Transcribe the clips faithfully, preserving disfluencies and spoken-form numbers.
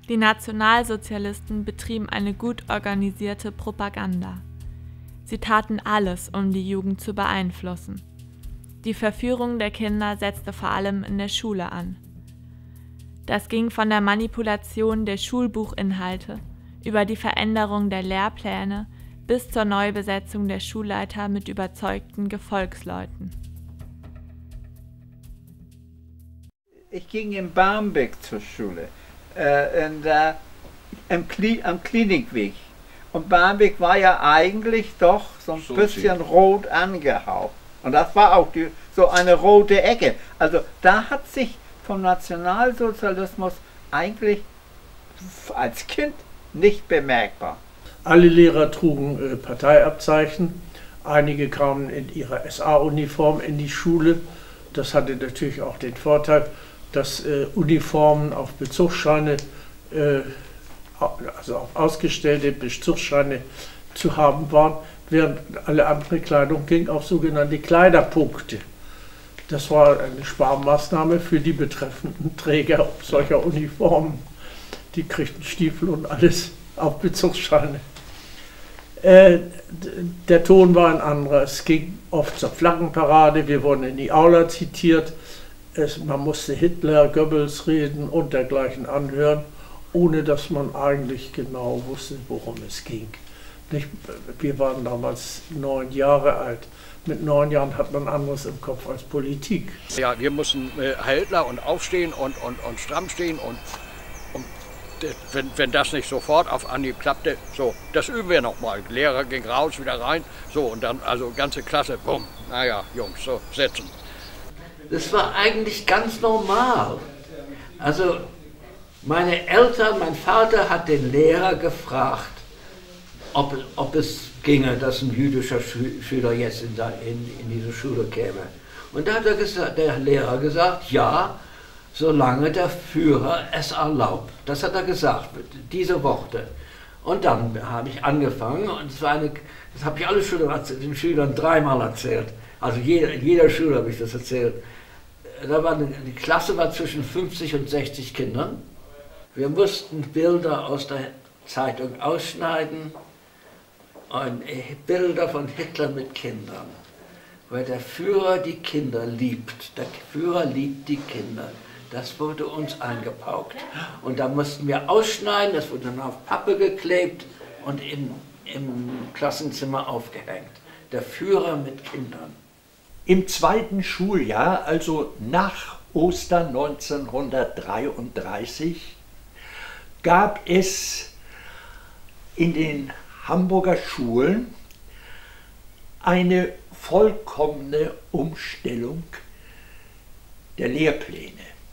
Die Nationalsozialisten betrieben eine gut organisierte Propaganda. Sie taten alles, um die Jugend zu beeinflussen. Die Verführung der Kinder setzte vor allem in der Schule an. Das ging von der Manipulation der Schulbuchinhalte über die Veränderung der Lehrpläne bis zur Neubesetzung der Schulleiter mit überzeugten Gefolgsleuten. Ich ging in Barmbek zur Schule, äh, und, äh, am, Kli am Klinikweg. Und Barmbek war ja eigentlich doch so ein so bisschen rot angehaucht. Und das war auch die, so eine rote Ecke. Also da hat sich vom Nationalsozialismus eigentlich als Kind nicht bemerkbar. Alle Lehrer trugen äh, Parteiabzeichen. Einige kamen in ihrer S A-Uniform in die Schule. Das hatte natürlich auch den Vorteil, dass äh, Uniformen auf Bezugsscheine, äh, also auf ausgestellte Bezugsscheine zu haben waren, während alle andere Kleidung ging auf sogenannte Kleiderpunkte. Das war eine Sparmaßnahme für die betreffenden Träger solcher Uniformen. Die kriegten Stiefel und alles auf Bezugsscheine. Äh, der Ton war ein anderer. Es ging oft zur Flaggenparade, wir wurden in die Aula zitiert. Es, man musste Hitler, Goebbels reden und dergleichen anhören, ohne dass man eigentlich genau wusste, worum es ging. Nicht? Wir waren damals neun Jahre alt. Mit neun Jahren hat man anderes im Kopf als Politik. Ja, wir mussten äh, Hältler und aufstehen und, und, und stramm stehen. Und, und wenn, wenn das nicht sofort auf Anhieb klappte, so, das üben wir nochmal. Der Lehrer ging raus, wieder rein. So, und dann, also ganze Klasse, bumm. Naja, Jungs, so, setzen. Das war eigentlich ganz normal. Also, meine Eltern, mein Vater hat den Lehrer gefragt, ob, ob es ginge, dass ein jüdischer Schüler jetzt in, da, in, in diese Schule käme. Und da hat er gesagt, der Lehrer gesagt, ja, solange der Führer es erlaubt. Das hat er gesagt, diese Worte. Und dann habe ich angefangen, und es war eine, das habe ich alle Schüler, den Schülern dreimal erzählt. Also jeder, jeder Schüler habe ich das erzählt. Da war eine, die Klasse war zwischen fünfzig und sechzig Kindern. Wir mussten Bilder aus der Zeitung ausschneiden und Bilder von Hitler mit Kindern. Weil der Führer die Kinder liebt. Der Führer liebt die Kinder. Das wurde uns eingepaukt. Und da mussten wir ausschneiden, das wurde dann auf Pappe geklebt und im, im Klassenzimmer aufgehängt. Der Führer mit Kindern. Im zweiten Schuljahr, also nach Ostern neunzehnhundertdreiunddreißig, gab es in den Hamburger Schulen eine vollkommene Umstellung der Lehrpläne.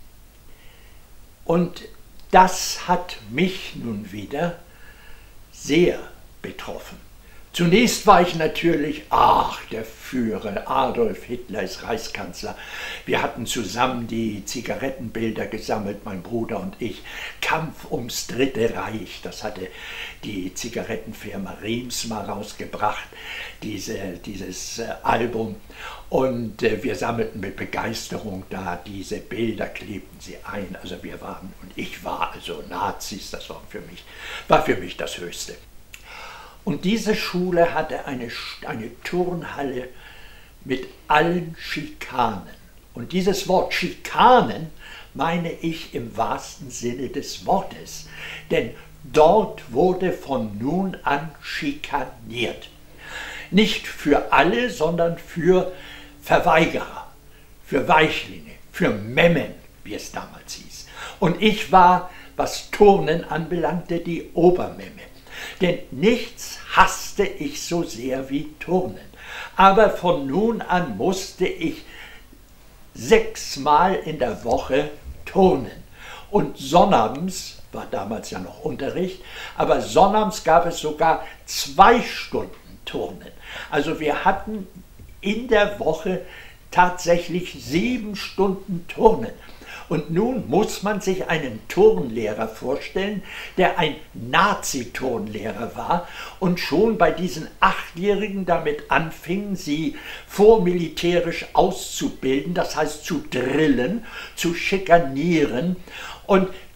Und das hat mich nun wieder sehr betroffen. Zunächst war ich natürlich, ach, der Führer, Adolf Hitler ist Reichskanzler. Wir hatten zusammen die Zigarettenbilder gesammelt, mein Bruder und ich. Kampf ums Dritte Reich, das hatte die Zigarettenfirma Riems mal rausgebracht, diese, dieses äh, Album. Und äh, wir sammelten mit Begeisterung da diese Bilder, klebten sie ein. Also wir waren, und ich war also Nazis, das war für mich, war für mich das Höchste. Und diese Schule hatte eine, eine Turnhalle mit allen Schikanen. Und dieses Wort Schikanen meine ich im wahrsten Sinne des Wortes. Denn dort wurde von nun an schikaniert. Nicht für alle, sondern für Verweigerer, für Weichlinge, für Memmen, wie es damals hieß. Und ich war, was Turnen anbelangte, die Obermemme. Denn nichts hasste ich so sehr wie Turnen. Aber von nun an musste ich sechsmal in der Woche turnen. Und sonnabends, war damals ja noch Unterricht, aber sonnabends gab es sogar zwei Stunden Turnen. Also wir hatten in der Woche tatsächlich sieben Stunden Turnen. Und nun muss man sich einen Turnlehrer vorstellen, der ein Nazi-Turnlehrer war und schon bei diesen Achtjährigen damit anfing, sie vormilitärisch auszubilden, das heißt zu drillen, zu schikanieren. Und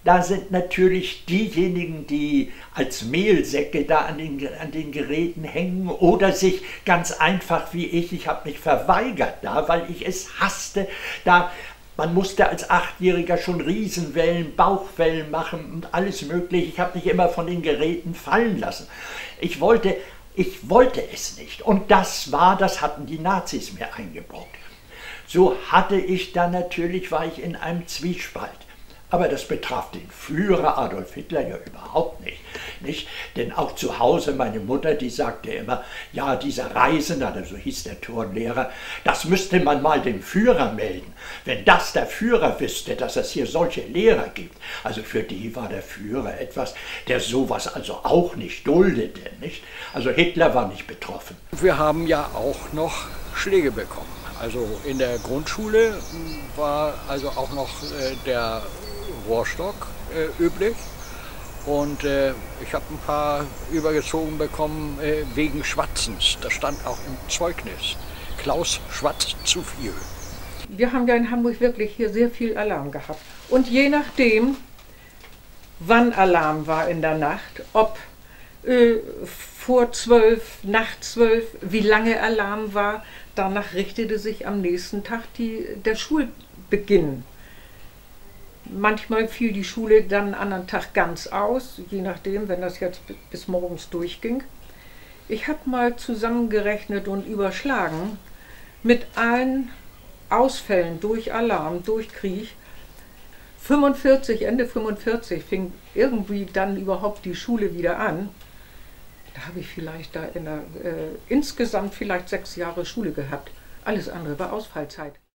da sind natürlich diejenigen, die als Mehlsäcke da an den, an den Geräten hängen oder sich ganz einfach wie ich, ich habe mich verweigert da, weil ich es hasste, da man musste als Achtjähriger schon Riesenwellen, Bauchwellen machen und alles mögliche. Ich habe mich immer von den Geräten fallen lassen. Ich wollte, ich wollte es nicht. Und das war, das hatten die Nazis mir eingebrockt. So hatte ich dann natürlich, war ich in einem Zwiespalt. Aber das betraf den Führer Adolf Hitler ja überhaupt nicht, nicht. Denn auch zu Hause, meine Mutter, die sagte immer, ja, dieser Reisender, so hieß der Turnlehrer, das müsste man mal dem Führer melden. Wenn das der Führer wüsste, dass es hier solche Lehrer gibt. Also für die war der Führer etwas, der sowas also auch nicht duldete, nicht. Also Hitler war nicht betroffen. Wir haben ja auch noch Schläge bekommen. Also in der Grundschule war also auch noch äh, der Rohrstock äh, üblich und äh, ich habe ein paar übergezogen bekommen äh, wegen Schwatzens. Das stand auch im Zeugnis. Klaus schwatzt zu viel. Wir haben ja in Hamburg wirklich hier sehr viel Alarm gehabt. Und je nachdem, wann Alarm war in der Nacht, ob äh, vor zwölf, nach zwölf, wie lange Alarm war, danach richtete sich am nächsten Tag die, der Schulbeginn. Manchmal fiel die Schule dann einen anderen Tag ganz aus, je nachdem, wenn das jetzt bis morgens durchging. Ich habe mal zusammengerechnet und überschlagen, mit allen Ausfällen durch Alarm, durch Krieg, fünfundvierzig, Ende fünfundvierzig fing irgendwie dann überhaupt die Schule wieder an. Da habe ich vielleicht da in der, äh, insgesamt vielleicht sechs Jahre Schule gehabt. Alles andere war Ausfallzeit.